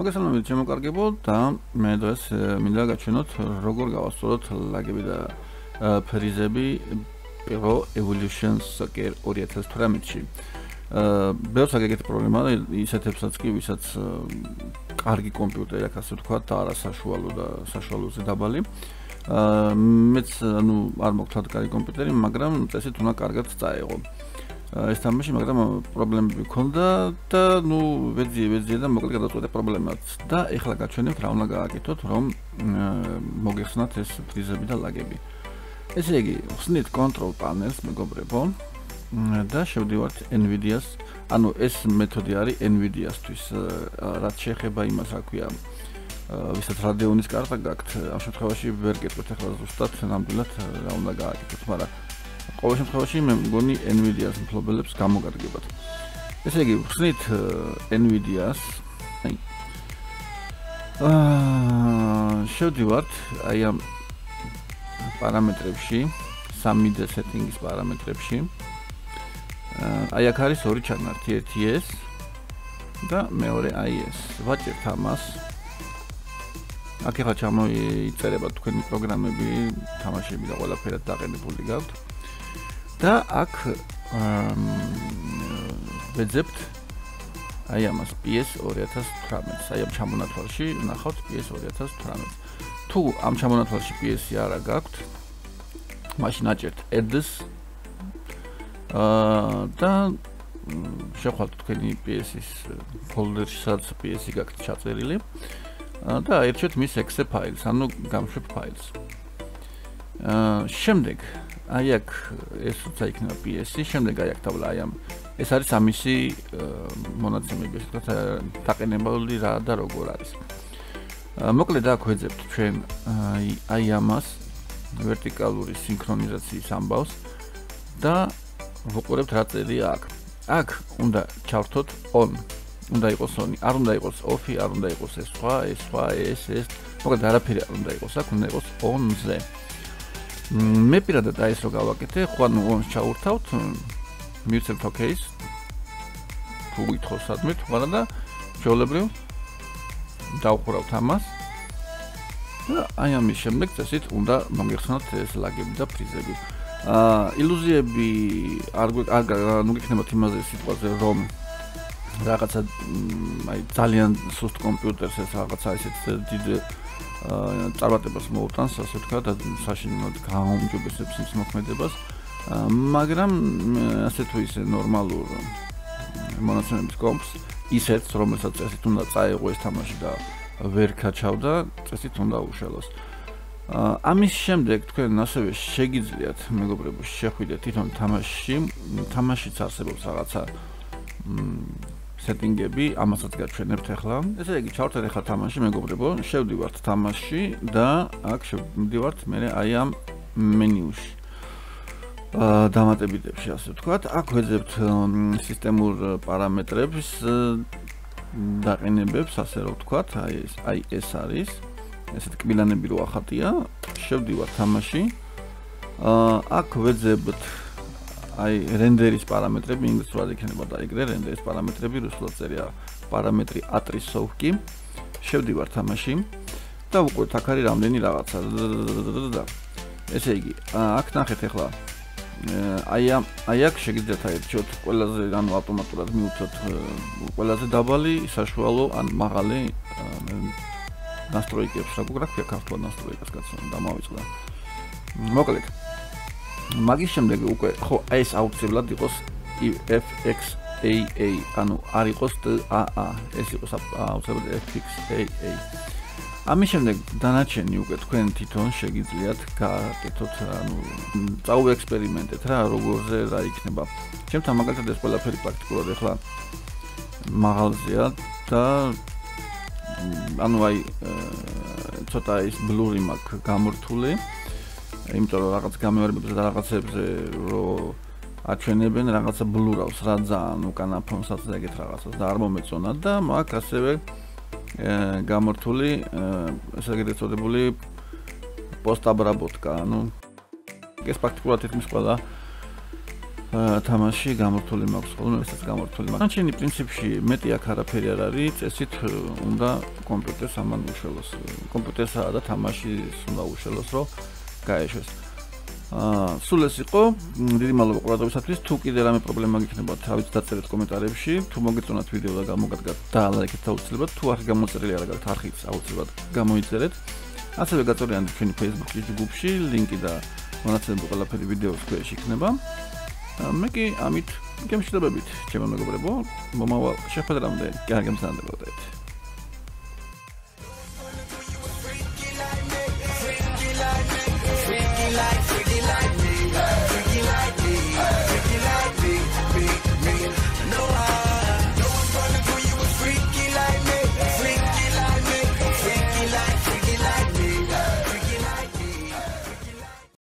მოგესალმებით შემოკარგებო და მე დღეს მინდა გაჩვენოთ როგორ გავასწოროთ ლაგები და ფრიზები Pro Evolution Soccer 2018-ში. ბევრს აგეგეთ პრობლემა ისეთებსაც კი, ვისაც კარგი კომპიუტერი აქვს, ასე ვთქვათ, და არა საშუალო და საშუალოზე დაბალი. მეც არ მოგვთქვათ კარგი კომპიუტერი, მაგრამ წესით უნდა კარგად წაეღო. ეს თამაში, მაგრამ პრობლემები მქონდა და ვეძიე და მოკლედ გადავწყვეტე პრობლემაც და ეხლა გაჩვენებთ რა უნდა გააკეთოთ, რომ მოგეხსნათ ეს ფრიზები და ლაგები. ესე იგი, ხსნით control panels მეგობრებო და შევდივართ NVIDIA-ს, ანუ ეს მეთოდი არის NVIDIA-სთვის, რაც შეეხება იმას, რა ქვია, ვისაც Radeon-ის კარტა გაქვთ, ამ შემთხვევაში ვერ გეტყვით ახლა ზუსტად ნამდვილად რა უნდა გააკეთოთ, მაგრამ ყოველ შემთხვევაში მე მგონი NVIDIA-ს მფლობელებს გამოგარგებათ. ესე იგი, ხსნით NVIDIA-ს, შევდივართ აი ამ პარამეტრებში, 3D setting-ის პარამეტრებში. აი აქ არის ორი ჩანართი, ერთი ეს და მეორე აი ეს. ვაჭერთ ამას. აქ ახლა ჩამოიწერება თქვენი პროგრამები, თამაშები და ყველაფერი დაყენებული გაქვთ. და აქ ვეძებთ აი ამას PS 2018. აი ამ ჩამონათვალში ნახავთ PS 2018. თუ ამ ჩამონათვალში PS-ი არა გაქვთ, მაშინ აჭერთ Add-ს და შევხვალთ თქვენი PS-ის ფოლდერში, სადაც PS-ი გაქვთ ჩაწერილი და აირჩიეთ მის exe ფაილს, ანუ გამშვებ ფაილს. შემდეგ აი აქ ეს როცა იქნება PS-ი, შემდეგ აი აქ თავლა აი ამ ეს არის ამისი მონაცემები, ესე ვთქვათ, დაყენებული რა და როგორ არის. მოკლედ აქ ვეძებთ ჩვენ აი ამას ვერტიკალური სინქრონიზაციის ამბავს და ვუყურებთ რა წერია აქ. აქ უნდა ჩავრთოთ on, უნდა იყოს on, არ უნდა იყოს off, არ უნდა იყოს ეს სხვა, ეს. მოკლედ არაფერი არ უნდა იყოს, აქ უნდა იყოს on-ზე. მე პირადად აი ეს რო გავაკეთე, ხო ანუ on-ს ჩაურთავთ, მივცემთ OK-ს. თუ გითხოს სადმე, მაგრამ და ჩვეულებრივ დავხურავთ ამას. და აი ამის შემდეგ წესით უნდა მოგეხსნათ ეს ლაგები და ფრიზები. ილუზიები არ გიქნებათ იმაზე სიტყვაზე, რომ რაღაცა აი ძალიან სუსტ კომპიუტერს ეს რაღაცა ისეთ დიდ წარმატებას მოუტანს, ასე ვთქვათ, და საშინელად გააუმჯობესებს ის მოქმედებას, მაგრამ ასე თუ ისე ნორმალურ მონაცემების კომპს ისეთს, რომელსაც წესით უნდა წაეღო ეს თამაში და ვერ გაჩავდა, წესით უნდა უშალოს. ამის შემდეგ თქვენ ასევე შეგიძლიათ, მეგობრებო, შეხვიდეთ თვითონ თამაშიც არსებობს რაღაცა setting-ები, ამასაც გაჩვენებთ ახლა. ესე იგი, ჩავთვალეთ ახლა თამაში, მეგობრებო, შევდივართ თამაში და აქ შევდივართ მე აი ამ მენიუში. დამატებითებში, ასე ვთქვათ, აქ ვეძებთ სისტემურ პარამეტრებს, დაყენებებს, ასე რომ ვთქვათ, აი ეს არის, ესეთ კბილანები რო ახატია, შევდივართ თამაში. აქ ვეძებთ აი რენდერის პარამეტრები, ინგლისურად იქნება დაიგრე რენდერის პარამეტრები, რუსულად წერია პარამეტრი ატრისოვკი. შევდივართ თამაში და ვუყურებთ აქ არის რამდენი რაღაცა. ესე იგი, აქ ნახეთ ახლა აი აქ შეგიძლიათ აირჩიოთ ყველაზე, ანუ ავტომატურად მივუწოთ ყველაზე დაბალი, საშუალო ან მაღალი настройкებს, რა გვაქვს ქართულად настройкას კაცო, დამავიწყდა. მოკლედ მაგის შემდეგ უკვე ხო ეს აუცილებლად იყოს FXAA, ანუ არ იყოს TAA, ეს იყოს აუცილებლად FXAA. ამის შემდეგ დანარჩენი უკვე თქვენ თვითონ შეგიძლიათ გააკეთოთ, ანუ წაუექსპერიმენტეთ რა, როგორზე რა იქნება. ჩემთან მაგალითად ეს ყველაფერი პრაქტიკულად ახლა მაღალზეა და ანუ აი ცოტა ის ბლური მაქვს გამორთული, იმიტომ რომ რაღაც გამეორებებზე და რაღაცებზე რო აჩვენებენ რაღაცა ბლურავს რა ძალიან უკანა ფონსაც და ეგეთ რაღაცას და არ მომეწონა და მაქვს ასევე გამორთული ესე ეგრეთწოდებული პოსტაბრაბოტკა, ანუ ეს პრაქტიკულად თითქმის ყველა თამაში გამორთული მაქვს, ხოლმე ესაც გამორთული მაქვს. ჩინი პრინციპში მეტი აქ არაფერი არ არის, წესით უნდა კომპიუტერს ამან უშველოს. კომპიუტერსა და თამაშის უნდა უშველოს, რომ გაეშვეს. სულ ეს იყო. დიდი მადლობა ყურადღებისათვის. თუ კიდე რამე პრობლემა გიქნებათ, თავით დაწერეთ კომენტარებში. თუ მოგეწონათ ვიდეო და გამოგადგათ და ლაიქეთ აუცილებლად. თუ არხი გამოწერილი არ გაქვთ, არხიც აუცილებლად გამოიწერეთ. ასევე გაწევრიანდით ჩვენი Facebook-ის ჯგუფში, ლინკი და მონაცემები ყველაფერი ვიდეოს ქვეშ იქნება. მე კი ამით გემშვიდობებით, ჩემო მეგობრებო, მომავალ შეხვედრამდე კარგი მზადდებოდეთ.